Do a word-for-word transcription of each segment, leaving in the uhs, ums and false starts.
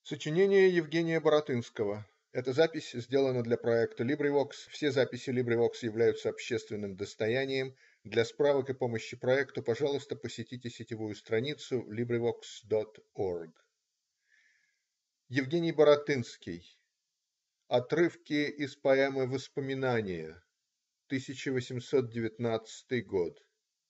Сочинение Евгения Баратынского. Эта запись сделана для проекта LibriVox. Все записи LibriVox являются общественным достоянием. Для справок и помощи проекту, пожалуйста, посетите сетевую страницу либривокс точка орг. Евгений Баратынский. Отрывки из поэмы "Воспоминания", тысяча восемьсот девятнадцатый год.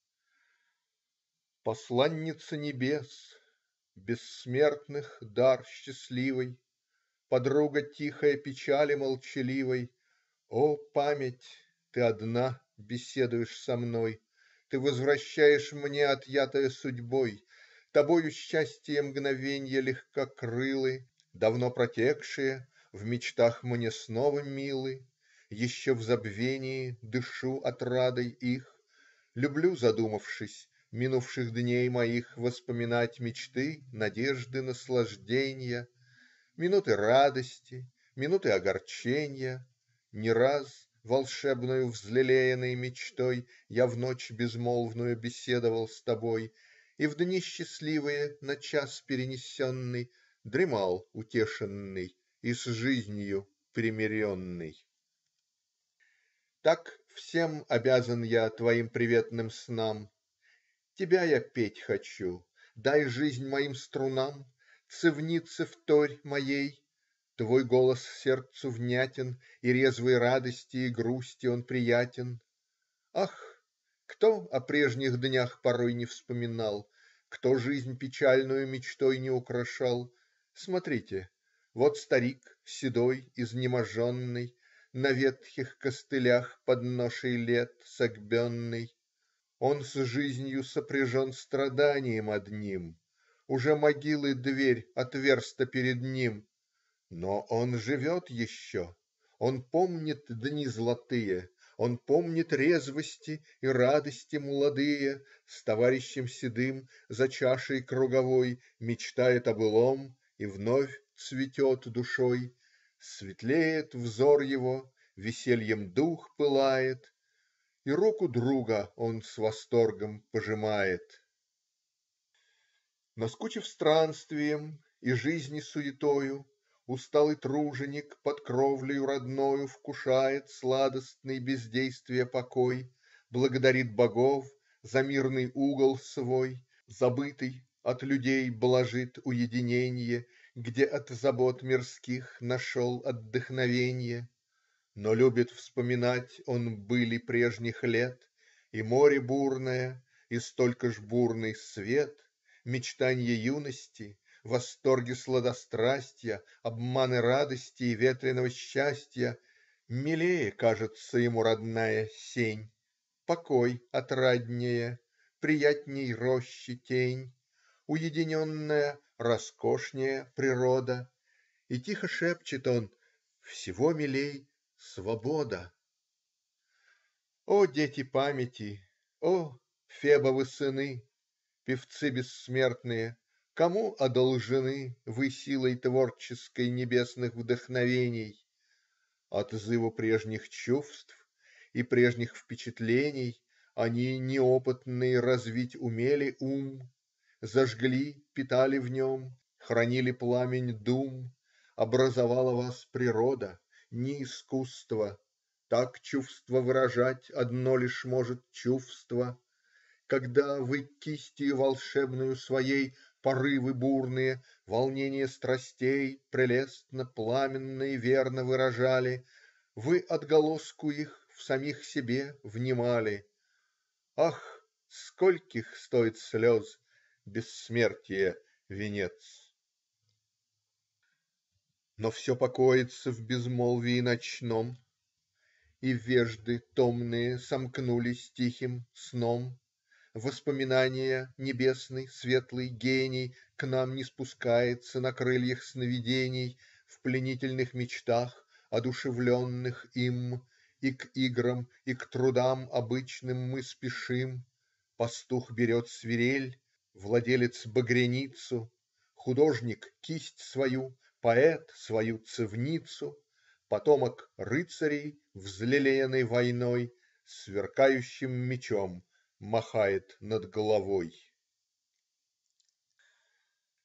Посланница небес, бессмертных дар счастливый, подруга тихая печали молчаливой, о, память, ты одна беседуешь со мной, ты возвращаешь мне отъятое судьбой, тобою счастье мгновенья легкокрылы, давно протекшие, в мечтах мне снова милы, еще в забвении дышу отрадой их, люблю, задумавшись, минувших дней моих, воспоминать мечты, надежды, наслажденья. Минуты радости, минуты огорчения. Не раз, волшебною взлелеянной мечтой, Я в ночь безмолвную беседовал с тобой И в дни счастливые, на час перенесенный, Дремал утешенный и с жизнью примиренный. Так всем обязан я твоим приветным снам. Тебя я петь хочу, дай жизнь моим струнам, цевнице вторь моей. Твой голос сердцу внятен, и резвой радости и грусти он приятен. Ах, кто о прежних днях порой не вспоминал, кто жизнь печальную мечтой не украшал? Смотрите, вот старик, седой, изнеможенный, на ветхих костылях под ношей лет согбенный. Он с жизнью сопряжен страданием одним, уже могилы дверь отверста перед ним. Но он живет еще, он помнит дни золотые, он помнит резвости и радости молодые, с товарищем седым за чашей круговой мечтает о былом и вновь цветет душой. Светлеет взор его, весельем дух пылает, и руку друга он с восторгом пожимает. Наскучив странствием и жизни суетою, усталый труженик под кровлею родною вкушает сладостный бездействия покой, благодарит богов за мирный угол свой, забытый, от людей блажит уединенье, где от забот мирских нашел отдохновенье. Но любит вспоминать он были прежних лет, и море бурное, и столько ж бурный свет, мечтанья юности, восторги сладострастья, обманы радости и ветреного счастья. Милее кажется ему родная сень, покой отраднее, приятней рощи тень, уединенная, роскошнее природа. И тихо шепчет он: всего милей свобода. О, дети памяти! О, Фебовы сыны! Певцы бессмертные! Кому одолжены вы силой творческой небесных вдохновений? Отзыву прежних чувств и прежних впечатлений Они, неопытные, развить умели ум, Зажгли, питали в нем, хранили пламень дум. Образовала вас природа, не искусство. Так чувство выражать одно лишь может чувство. Когда вы кистью волшебную своей порывы бурные, волнения страстей прелестно, пламенно и верно выражали, вы отголоску их в самих себе внимали. Ах, скольких стоит слез бессмертия венец! Но все покоится в безмолвии ночном, и вежды томные сомкнулись тихим сном. Воспоминания, небесный, светлый гений К нам ниспускается на крыльях сновидений, В пленительных мечтах, одушевленных им, И к играм, и к трудам обычным мы спешим. Пастух берет свирель, владелец багряницу, Художник кисть свою, поэт свою цевницу, Потомок рыцарей, взлелеянный войной, Сверкающим мечом махает над головой.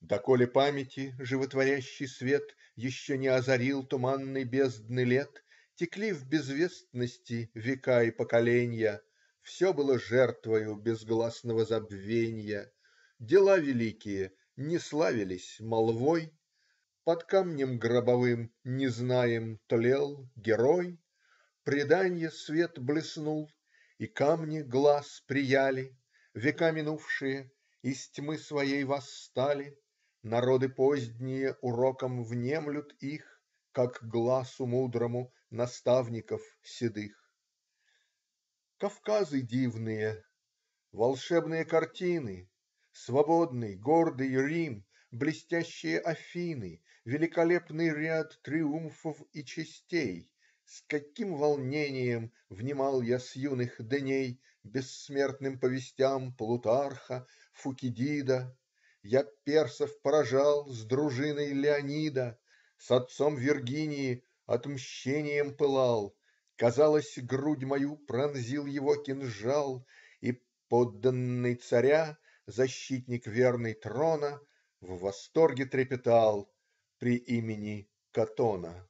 Доколе памяти животворящий свет Еще не озарил туманной бездны лет, Текли в безвестности века и поколенья, Все было жертвою безгласного забвенья, Дела великие не славились молвой, Под камнем гробовым незнаем тлел герой, преданья свет блеснул, и камни глас прияли, Века минувшие из тьмы своей восстали, Народы поздние урокам внемлют их, Как гласу мудрому наставников седых. Кавказы дивные, волшебные картины, Свободный, гордый Рим, блестящие Афины, Великолепный ряд триумфов и честей. С каким волнением внимал я с юных дней Бессмертным повестям Плутарха, Фукидида! Я персов поражал с дружиной Леонида, С отцом Виргинии отмщением пылал. Казалось, грудь мою пронзил его кинжал, И подданный царя, защитник верный трона, В восторге трепетал при имени Катона.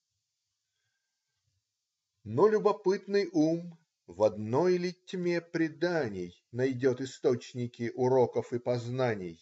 Но любопытный ум в одной ли тьме преданий Найдет источники уроков и познаний?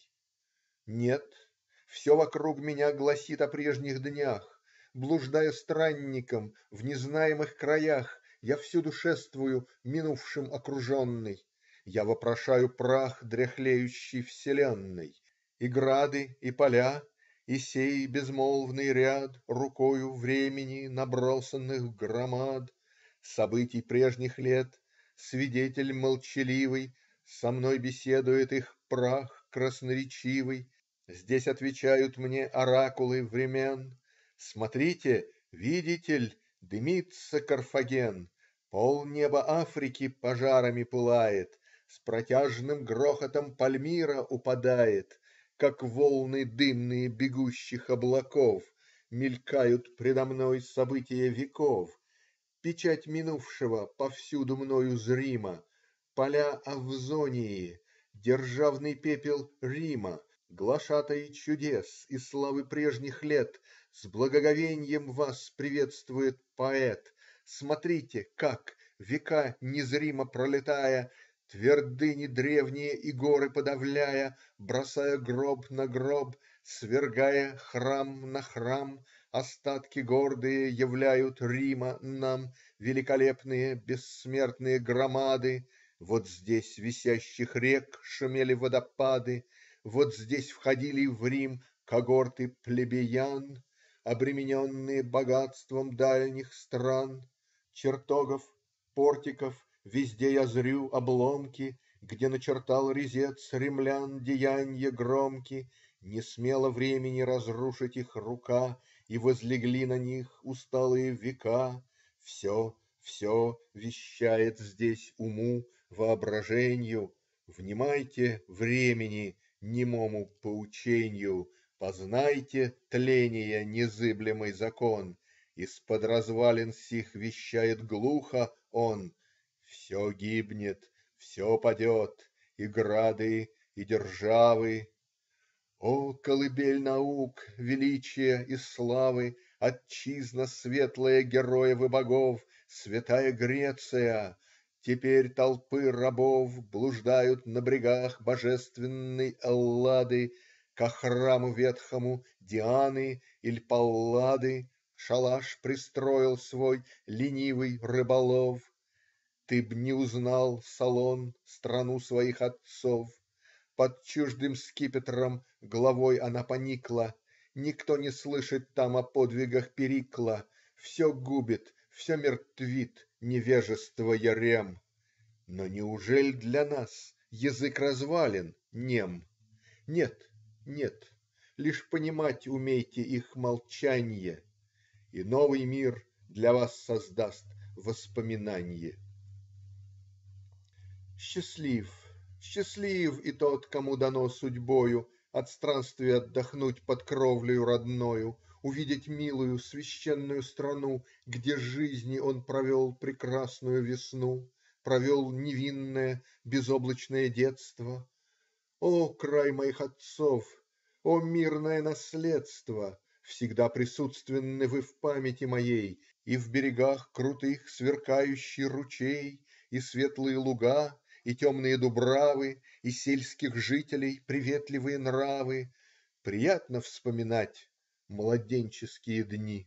Нет, все вокруг меня гласит о прежних днях. Блуждая странником в незнаемых краях, Я всюду шествую, минувшим окруженный. Я вопрошаю прах дряхлеющей вселенной. И грады, и поля, и сей безмолвный ряд Рукою времени набросанных громад, Событий прежних лет, свидетель молчаливый, Со мной беседует их прах красноречивый. Здесь отвечают мне оракулы времен: "Смотрите, видите ль, дымится Карфаген, полнеба Африки пожарами пылает, с протяжным грохотом Пальмира упадает, как волны дымные бегущих облаков, мелькают предо мной события веков. Печать минувшего повсюду мною зрима, поля Авзонии, державный пепел Рима, глашатай чудес и славы прежних лет, с благоговеньем вас приветствует поэт. Смотрите, как, века незримо пролетая, твердыни древние и горы подавляя, бросая гроб на гроб, свергая храм на храм, остатки гордые являют Рима нам, великолепные бессмертные громады. Вот здесь висящих рек шумели водопады, вот здесь входили в Рим когорты плебеян, обремененные богатством дальних стран. Чертогов, портиков везде я зрю обломки, где начертал резец римлян деяния громки. Не смела времени разрушить их рука, и возлегли на них усталые века. Все, все вещает здесь уму, воображенью. Внимайте времени, немому поученью, познайте тления незыблемый закон. Из-под развалин сих вещает глухо он: все гибнет, все падет, и грады, и державы. О, колыбель наук, величия и славы, Отчизна светлая героев и богов, Святая Греция! Теперь толпы рабов Блуждают на брегах божественной Эллады, Ко храму ветхому Дианы иль Паллады Шалаш пристроил свой ленивый рыболов. Ты б не узнал, Солон, страну своих отцов. Под чуждым скипетром главой она поникла. Никто не слышит там о подвигах Перикла. Все губит, все мертвит невежество ярем. Но неужель для нас язык развалин нем? Нет, нет, лишь понимать умейте их молчанье, И новый мир для вас создаст воспоминанье. Счастлив, счастлив и тот, кому дано судьбою От странствий отдохнуть под кровлею родною, Увидеть милую, священную страну, Где жизни он провел прекрасную весну, Провел невинное, безоблачное детство. О, край моих отцов! О, мирное наследство, всегда присутственны вы в памяти моей: и в берегах крутых сверкающий ручей, и светлые луга, и темные дубравы, и сельских жителей приветливые нравы. Приятно вспоминать младенческие дни.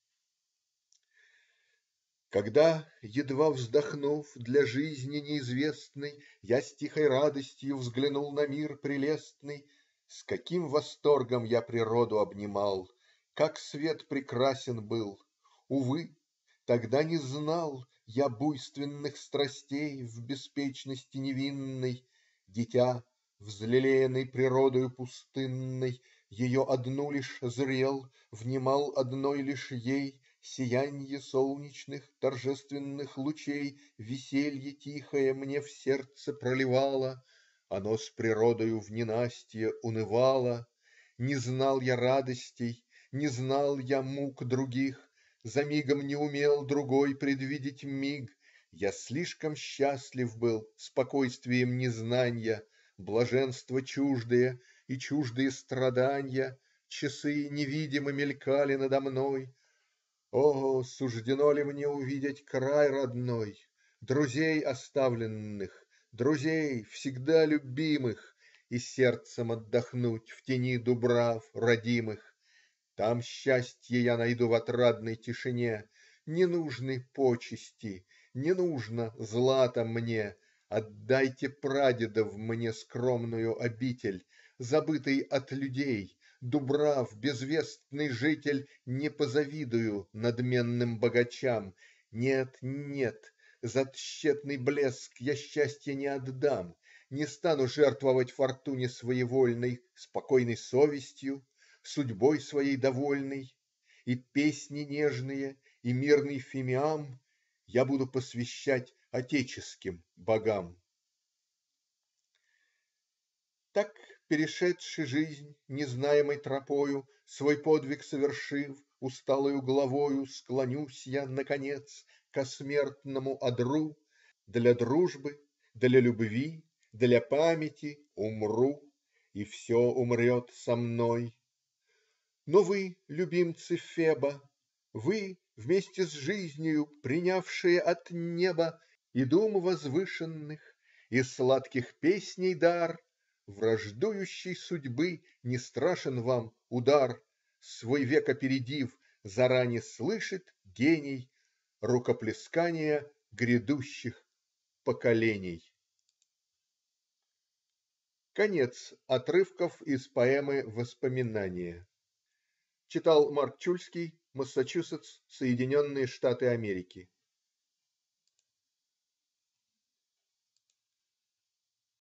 Когда, едва вздохнув для жизни неизвестной, я с тихой радостью взглянул на мир прелестный, с каким восторгом я природу обнимал! Как свет прекрасен был! Увы, тогда не знал я буйственных страстей в беспечности невинной. Дитя, взлелеянный природою пустынной, ее одну лишь зрел, внимал одной лишь ей. Сиянье солнечных торжественных лучей веселье тихое мне в сердце проливало. Оно с природою в ненастье унывало. Не знал я радостей, не знал я мук других, за мигом не умел другой предвидеть миг. Я слишком счастлив был спокойствием незнанья, блаженство чуждое и чуждые страданья. Часы невидимо мелькали надо мной. О, суждено ли мне увидеть край родной, друзей оставленных, друзей, всегда любимых, и сердцем отдохнуть в тени дубрав родимых? Там счастье я найду в отрадной тишине. Не нужны почести, не нужно злато мне. Отдайте прадедов мне скромную обитель. Забытый от людей, Дубрав, безвестный житель. Не позавидую надменным богачам. Нет, нет, за тщетный блеск я счастья не отдам. Не стану жертвовать фортуне своевольной, спокойной совестью, судьбой своей довольный. И песни нежные, и мирный фимиам Я буду посвящать отеческим богам. Так, перешедши жизнь незнаемой тропою, Свой подвиг совершив, усталою главою Склонюсь я наконец ко смертному одру. Для дружбы, для любви, для памяти умру. И все умрет со мной. Но вы, любимцы Феба, вы, вместе с жизнью принявшие от неба И дум возвышенных, и сладких песней дар, Враждующей судьбы не страшен вам удар. Свой век опередив, заране слышит гений Рукоплескания грядущих поколений. Конец отрывков из поэмы "Воспоминания". Читал Марк Чульский, Массачусетс, Соединенные Штаты Америки.